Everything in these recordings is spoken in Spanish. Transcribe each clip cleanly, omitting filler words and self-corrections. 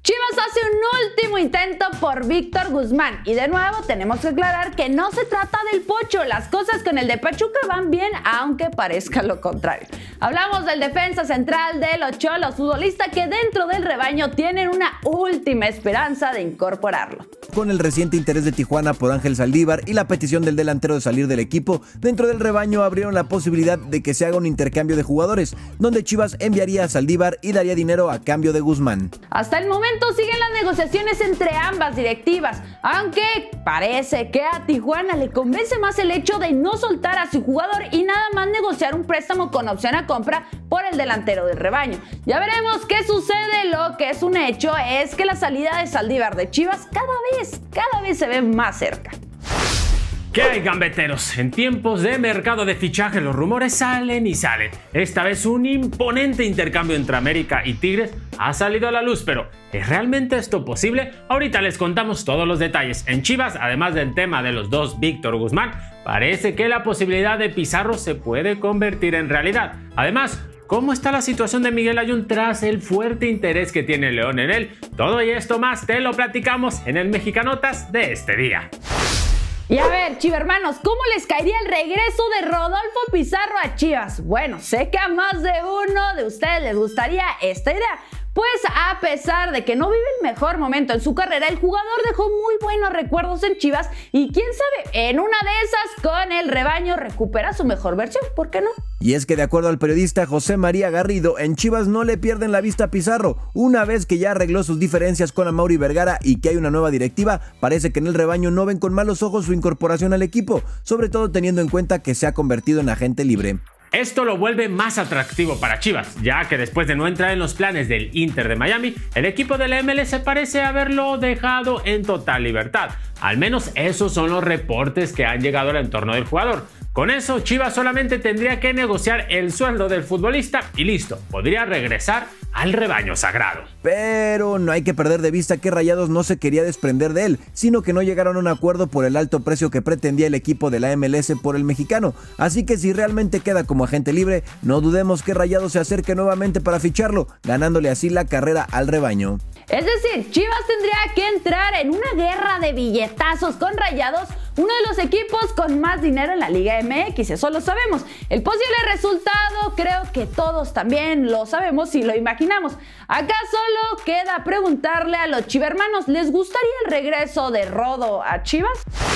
Chivas hace un último intento por Víctor Guzmán y de nuevo tenemos que aclarar que no se trata del Pocho. Las cosas con el de Pachuca van bien, aunque parezca lo contrario. Hablamos del defensa central de los Cholos, futbolista que dentro del rebaño tienen una última esperanza de incorporarlo. Con el reciente interés de Tijuana por Ángel Saldívar y la petición del delantero de salir del equipo, dentro del rebaño abrieron la posibilidad de que se haga un intercambio de jugadores, donde Chivas enviaría a Saldívar y daría dinero a cambio de Guzmán. Hasta el momento siguen las negociaciones entre ambas directivas, aunque parece que a Tijuana le convence más el hecho de no soltar a su jugador y nada más negociar un préstamo con opción a compra por el delantero del rebaño. Ya veremos qué sucede. Lo que es un hecho es que la salida de Saldívar de Chivas cada vez se ve más cerca. ¿Qué hay, gambeteros? En tiempos de mercado de fichaje los rumores salen y salen. Esta vez un imponente intercambio entre América y Tigres ha salido a la luz, pero ¿es realmente esto posible? Ahorita les contamos todos los detalles. En Chivas, además del tema de los dos Víctor Guzmán, parece que la posibilidad de Pizarro se puede convertir en realidad. Además, ¿cómo está la situación de Miguel Layún tras el fuerte interés que tiene León en él? Todo y esto más te lo platicamos en el Mexicanotas de este día. Y a ver, chivermanos, ¿cómo les caería el regreso de Rodolfo Pizarro a Chivas? Bueno, sé que a más de uno de ustedes les gustaría esta idea. Pues a pesar de que no vive el mejor momento en su carrera, el jugador dejó muy buenos recuerdos en Chivas y quién sabe, en una de esas con el rebaño recupera su mejor versión, ¿por qué no? Y es que de acuerdo al periodista José María Garrido, en Chivas no le pierden la vista a Pizarro. Una vez que ya arregló sus diferencias con Amaury Vergara y que hay una nueva directiva, parece que en el rebaño no ven con malos ojos su incorporación al equipo, sobre todo teniendo en cuenta que se ha convertido en agente libre. Esto lo vuelve más atractivo para Chivas, ya que después de no entrar en los planes del Inter de Miami, el equipo de la MLS parece haberlo dejado en total libertad. Al menos esos son los reportes que han llegado al entorno del jugador. Con eso, Chivas solamente tendría que negociar el sueldo del futbolista y listo, podría regresar al rebaño sagrado. Pero no hay que perder de vista que Rayados no se quería desprender de él, sino que no llegaron a un acuerdo por el alto precio que pretendía el equipo de la MLS por el mexicano. Así que si realmente queda como agente libre, no dudemos que Rayados se acerque nuevamente para ficharlo, ganándole así la carrera al rebaño. Es decir, Chivas tendría que entrar en una guerra de billetazos con Rayados, uno de los equipos con más dinero en la Liga MX, eso lo sabemos. El posible resultado creo que todos también lo sabemos y lo imaginamos. Acá solo queda preguntarle a los chivermanos, ¿les gustaría el regreso de Rodo a Chivas?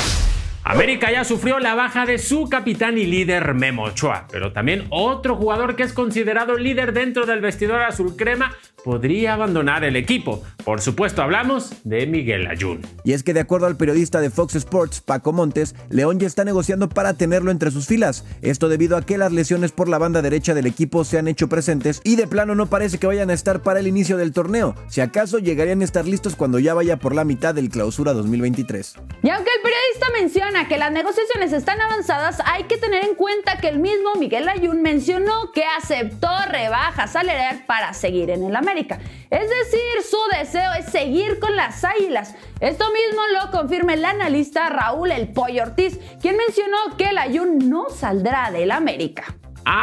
América ya sufrió la baja de su capitán y líder Memo Ochoa, pero también otro jugador que es considerado líder dentro del vestidor azul crema podría abandonar el equipo. Por supuesto hablamos de Miguel Layún. Y es que de acuerdo al periodista de Fox Sports, Paco Montes, León ya está negociando para tenerlo entre sus filas. Esto debido a que las lesiones por la banda derecha del equipo se han hecho presentes y de plano no parece que vayan a estar para el inicio del torneo. Si acaso llegarían a estar listos cuando ya vaya por la mitad del Clausura 2023. Y aunque el periodista menciona que las negociaciones están avanzadas, hay que tener en cuenta que el mismo Miguel Layún mencionó que aceptó rebaja salarial para seguir en el América. Es decir, su deseo es seguir con las Águilas. Esto mismo lo confirma el analista Raúl El Pollo Ortiz, quien mencionó que Layún no saldrá del América.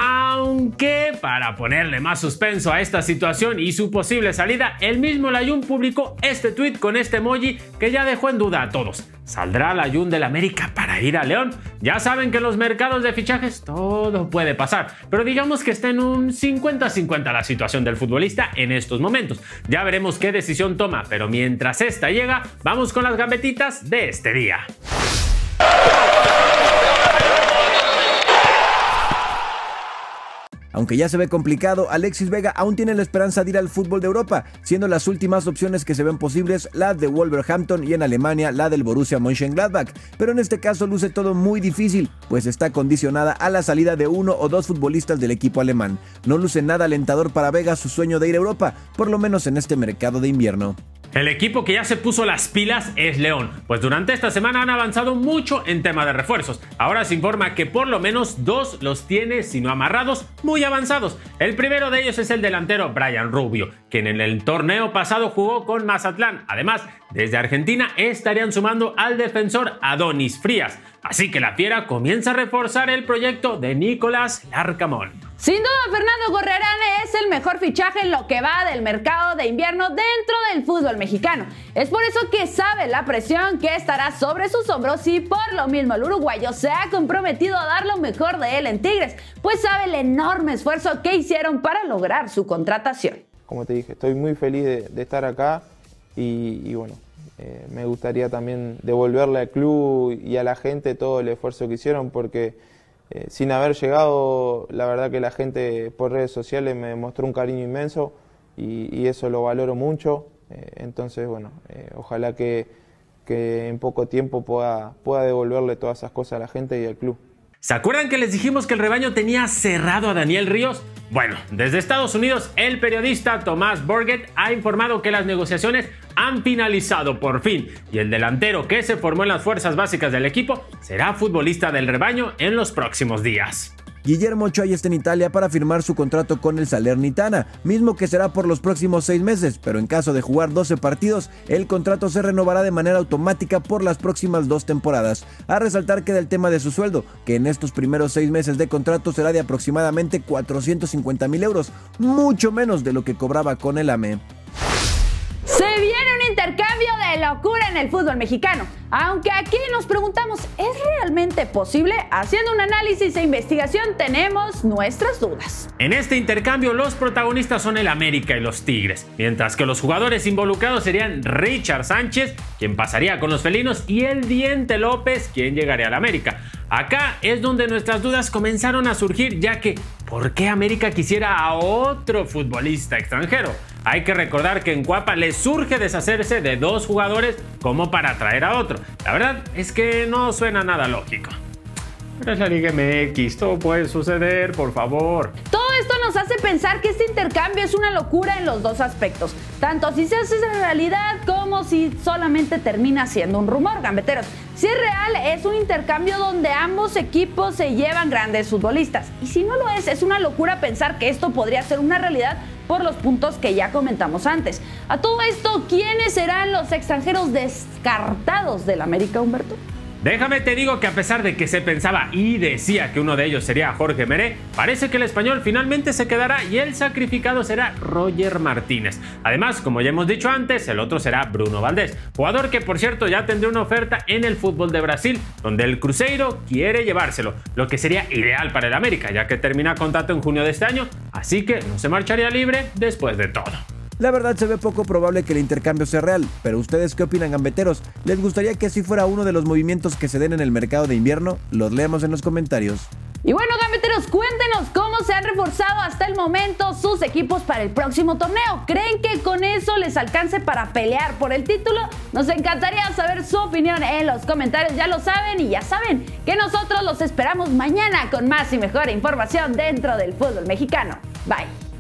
Aunque, para ponerle más suspenso a esta situación y su posible salida, el mismo Layún publicó este tweet con este emoji que ya dejó en duda a todos. ¿Saldrá Layún del América para ir a León? Ya saben que en los mercados de fichajes todo puede pasar, pero digamos que está en un 50-50 la situación del futbolista en estos momentos. Ya veremos qué decisión toma, pero mientras esta llega, vamos con las gambetitas de este día. Aunque ya se ve complicado, Alexis Vega aún tiene la esperanza de ir al fútbol de Europa, siendo las últimas opciones que se ven posibles la de Wolverhampton y en Alemania la del Borussia Mönchengladbach. Pero en este caso luce todo muy difícil, pues está condicionada a la salida de uno o dos futbolistas del equipo alemán. No luce nada alentador para Vega su sueño de ir a Europa, por lo menos en este mercado de invierno. El equipo que ya se puso las pilas es León, pues durante esta semana han avanzado mucho en tema de refuerzos. Ahora se informa que por lo menos dos los tiene, si no amarrados, muy avanzados. El primero de ellos es el delantero Brian Rubio, quien en el torneo pasado jugó con Mazatlán. Además, desde Argentina estarían sumando al defensor Adonis Frías. Así que la Fiera comienza a reforzar el proyecto de Nicolás Larcamón. Sin duda, Fernando Gorriarán es el mejor fichaje en lo que va del mercado de invierno dentro del fútbol mexicano. Es por eso que sabe la presión que estará sobre sus hombros y por lo mismo el uruguayo se ha comprometido a dar lo mejor de él en Tigres, pues sabe el enorme esfuerzo que hicieron para lograr su contratación. Como te dije, estoy muy feliz de estar acá y bueno, me gustaría también devolverle al club y a la gente todo el esfuerzo que hicieron porque sin haber llegado, la verdad que la gente por redes sociales me mostró un cariño inmenso y eso lo valoro mucho. Entonces, bueno, ojalá que en poco tiempo pueda devolverle todas esas cosas a la gente y al club. ¿Se acuerdan que les dijimos que el rebaño tenía cerrado a Daniel Ríos? Bueno, desde Estados Unidos, el periodista Tomás Borget ha informado que las negociaciones han finalizado por fin y el delantero que se formó en las fuerzas básicas del equipo será futbolista del rebaño en los próximos días. Guillermo Ochoa está en Italia para firmar su contrato con el Salernitana, mismo que será por los próximos 6 meses, pero en caso de jugar 12 partidos, el contrato se renovará de manera automática por las próximas 2 temporadas. A resaltar queda el tema de su sueldo, que en estos primeros 6 meses de contrato será de aproximadamente 450,000 euros, mucho menos de lo que cobraba con el AME. Se viene un intercambio de locura en el fútbol mexicano, aunque aquí nos preguntamos, ¿es realmente posible? Haciendo un análisis e investigación tenemos nuestras dudas. En este intercambio los protagonistas son el América y los Tigres, mientras que los jugadores involucrados serían Richard Sánchez, quien pasaría con los felinos, y el Diente López, quien llegaría al América. Acá es donde nuestras dudas comenzaron a surgir, ya que ¿por qué América quisiera a otro futbolista extranjero? Hay que recordar que en Cuapa les surge deshacerse de 2 jugadores como para traer a otro. La verdad es que no suena nada lógico. Pero es la Liga MX, todo puede suceder, por favor. Todo esto nos hace pensar que este intercambio es una locura en los 2 aspectos, tanto si se hace realidad como si solamente termina siendo un rumor, gambeteros. Si es real, es un intercambio donde ambos equipos se llevan grandes futbolistas, y si no lo es una locura pensar que esto podría ser una realidad por los puntos que ya comentamos antes. A todo esto, ¿quiénes serán los extranjeros descartados del América, Humberto? Déjame te digo que a pesar de que se pensaba y decía que uno de ellos sería Jorge Meré, parece que el español finalmente se quedará y el sacrificado será Roger Martínez. Además, como ya hemos dicho antes, el otro será Bruno Valdés, jugador que por cierto ya tendría una oferta en el fútbol de Brasil, donde el Cruzeiro quiere llevárselo, lo que sería ideal para el América, ya que termina contrato en junio de este año, así que no se marcharía libre después de todo. La verdad se ve poco probable que el intercambio sea real, pero ¿ustedes qué opinan, gambeteros? ¿Les gustaría que así fuera uno de los movimientos que se den en el mercado de invierno? Los leemos en los comentarios. Y bueno, gambeteros, cuéntenos cómo se han reforzado hasta el momento sus equipos para el próximo torneo. ¿Creen que con eso les alcance para pelear por el título? Nos encantaría saber su opinión en los comentarios, ya lo saben, y ya saben que nosotros los esperamos mañana con más y mejor información dentro del fútbol mexicano. Bye.